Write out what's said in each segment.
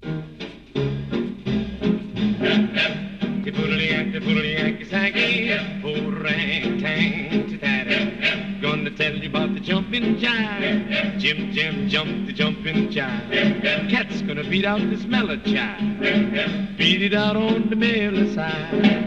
Gonna tell you about the jumping jive. Jim Jam jumped the jumping jive. Cat's gonna beat out this mellow jive. Beat it out on the mellow side.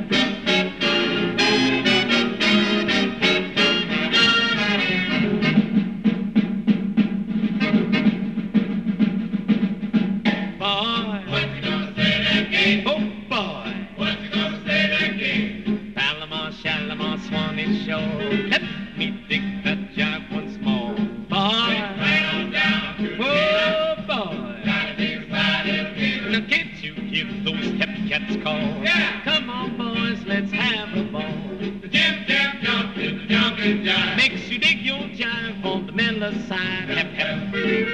Makes you dig your jive on the mellow side. Hep, hep.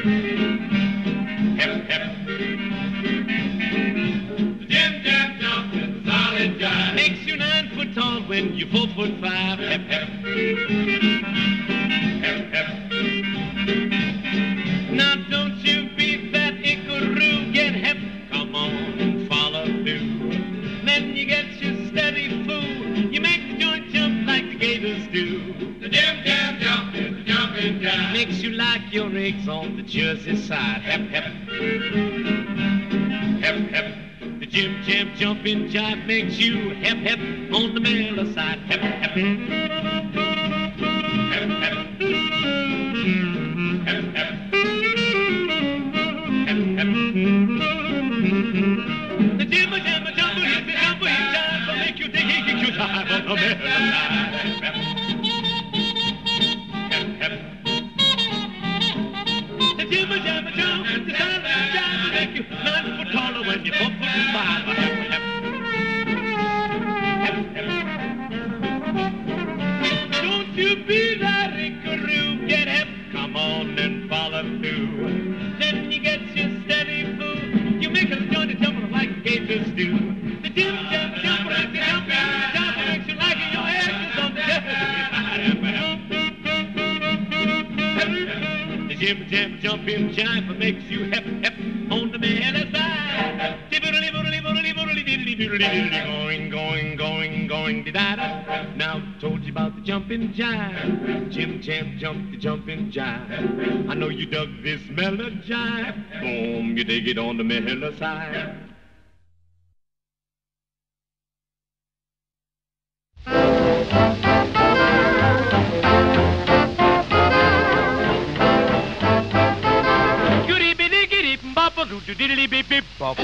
Hep, hep. The Jim Jam jump is a solid jive. Makes you 9 foot tall when you're 4'5". Hep, hep. Hep, hep. Now don't you be that ickaroo, get hep. Come on and follow through. Then you get your steady fool. You make the joint jump like the gators do. The Jim Jam jump is a jumping jive. Makes you like your eggs on the Jersey side. Hep, hep. Hep, hep. The Jim Jam jumping jive makes you hep, hep on the mellow side. Hep, hep. Hep, hep. Hep, hep. Hep, hep. The Jim Jam jumping jive will make you dig your jive on the mellow side. Hep, hep. When you're 4'5". Don't you be that ickaroo, get hep. Come on and follow through. Then you get your steady food. You make a joint jump like gators do. The Jim Jam jump like the jumping jive makes you like your eggs on the Jersey. The Jim Jam jumping jive makes you hep, hep on the mellow side. Going, da-da-da. Now told you about the jumping jive. Jim Jam jumped the jumping jive. I know you dug this mellow jive. Boom, you dig it on the mellow side. Bop.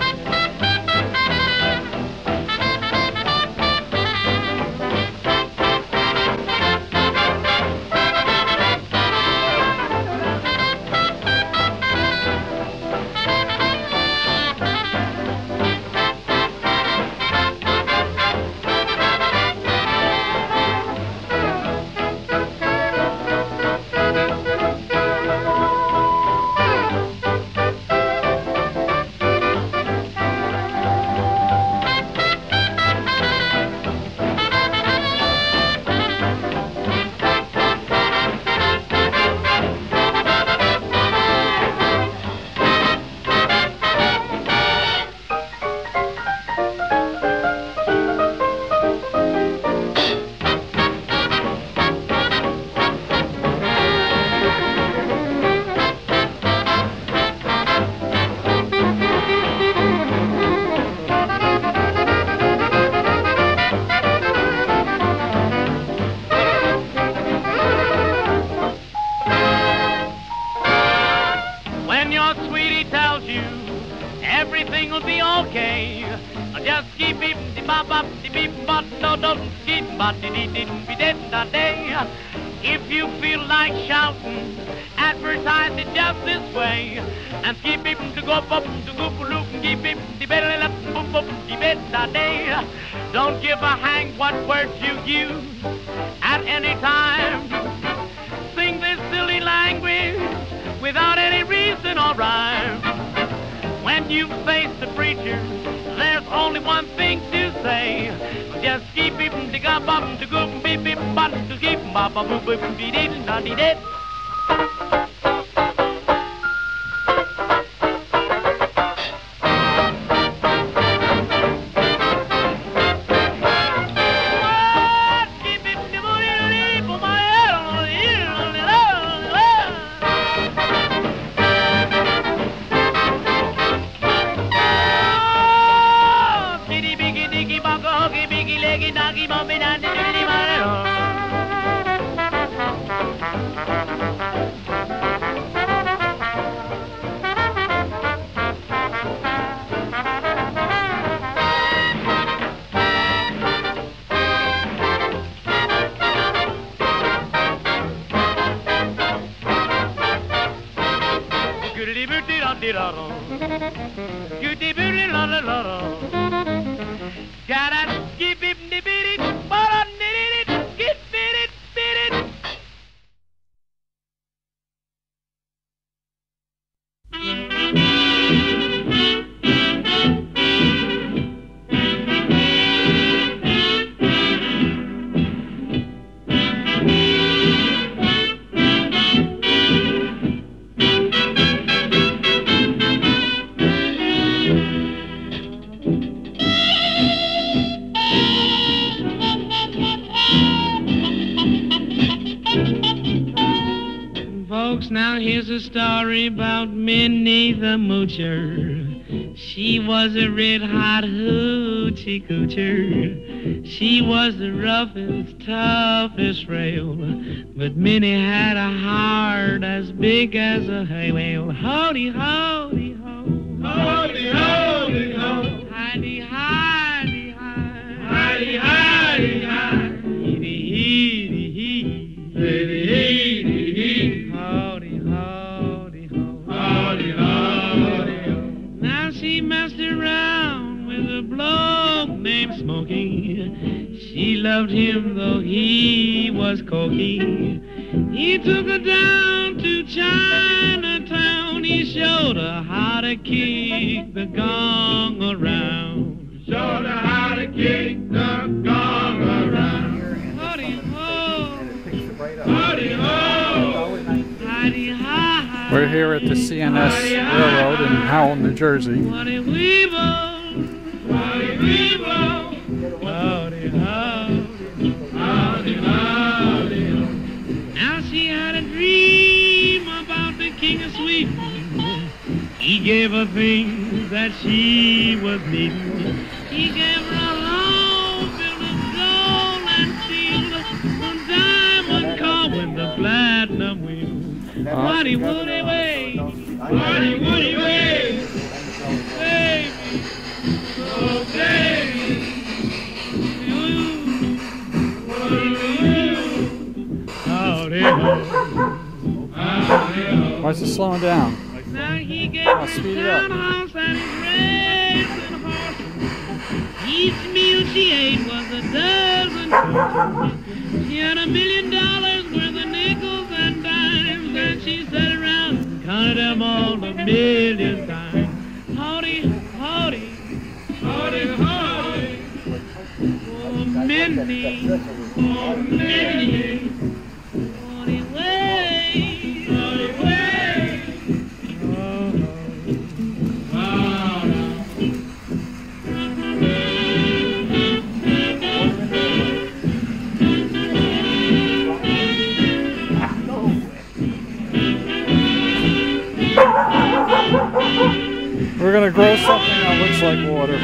everything will be okay. Just keep beep de bop bop de beep bop no don't keep bop de dee dee be dead that day. If you feel like shouting, advertise it just this way. And keep beep to go up to go loop and keep beep de belly up boop boop de bed that day. Don't give a hang what words you use at any time. Sing this silly language without any reason or rhyme. When you face the preacher, there's only one thing to say. Just keep beep de gum bum to go beep beep bum to keep bum bum boop boop dee dee da dee dee. Now here's a story about Minnie the Moocher. She was a red-hot hoochie coocher. She was the roughest, toughest rail, but Minnie had a heart as big as a hay whale. Howdy, howdy, ho. Howdy, howdy, ho. Hidey, hidey, hi. Hidey, hidey, hi. Heedy, heedy, hee. Heedy, heedy, hee. Howdy, howdy, ho. Howdy, howdy, ho. Now she messed around with a bloke named Smokey. She loved him though he was cocky. He took her down to Chinatown. He showed her how to kick the gong around. Showed her how to kick the gong around. Howdy ho, Howdy, ho. howdy hi. We're here at the CNS Railroad in Howell, New Jersey. Howdy weevil, Howdy, weevil. howdy howdy. Howdy, howdy, ho. Now she had a dream about the King of Sweden. He gave her things that she was needing. He gave her a home built of gold and steel, a diamond car with the platinum wheel. Woody woody way, Woody, woody, way. baby, Oh, baby. you, howdy ho. Howdy, ho. Why is it slowing down? Now he gave her speed a it up. townhouse and his racing horses. Each meal she ate was a dozen courses. She had $1 million worth of nickels and dimes, and she sat around and counted them all a million times. Howdy, howdy, Howdy, howdy. oh Minnie, Oh, Minnie. howdy way, Howdy, way. oh, We're gonna grow something that looks like water.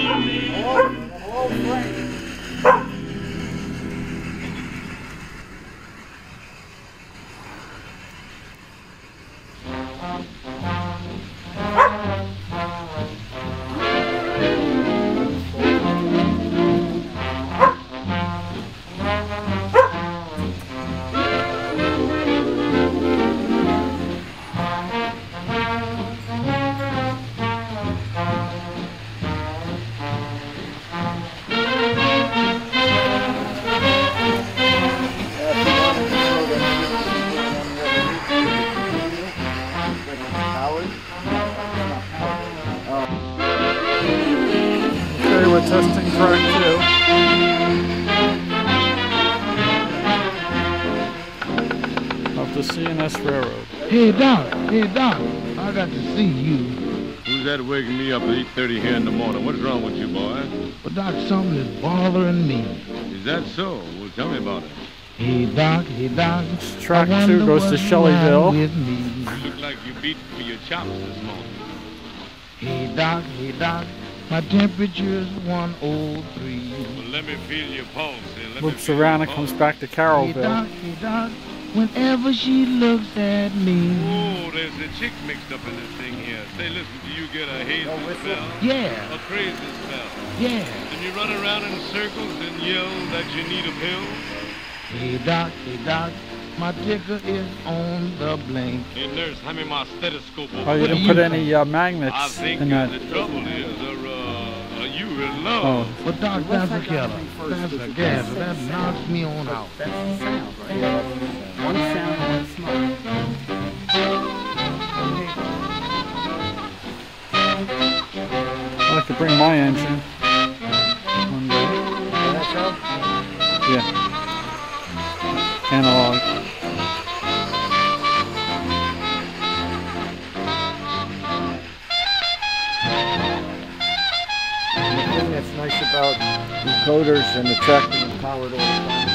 Okay, we're testing track 2 of the CNS Railroad. Hey, Doc, I got to see you. Who's that waking me up at 8:30 here in the morning? What's wrong with you, boy? But, Doc, something is bothering me. Is that so? Well, tell me about it. Hey, Doc, Track I 2 wonder goes to what's Shelleyville. wrong with me. You look like you beat for your chops this morning. Hey, Doc, My temperature's 103. Well, let me feel your pulse. Let Loops around and comes back to Hey Carrollville. doc, whenever she looks at me. Oh, there's a chick mixed up in this thing here. Say, listen, do you get a hazy spell? Yeah, A crazy spell? yeah. Then you run around in circles and yell that you need a pill? Hey doc, my ticker is on the blink. Hey, nurse, hand me my stethoscope over Oh, you there. didn't put any I magnets think in that. the trouble is, are you in love? Oh, But doc, that's a killer. That's a gas. That knocks me on out. That's the sound, right? One sound, one smoke. I'd like to bring my engine one day. Yeah. Analog. The thing that's nice about decoders and attracting power to the